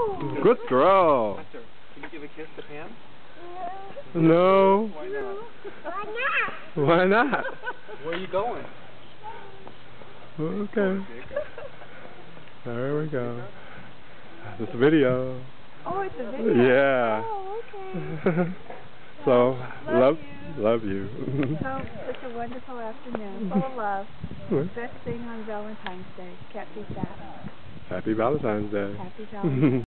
Good girl. Hunter, can you give a kiss to Pam? No. Why not? Why not? Where are you going? Okay. There we go. It's a video. Oh, it's a video? Yeah. Oh, okay. So, love love you. So, such a wonderful afternoon, full of love. Best thing on Valentine's Day. Can't beat that. Happy Valentine's Day. Happy Valentine's Day.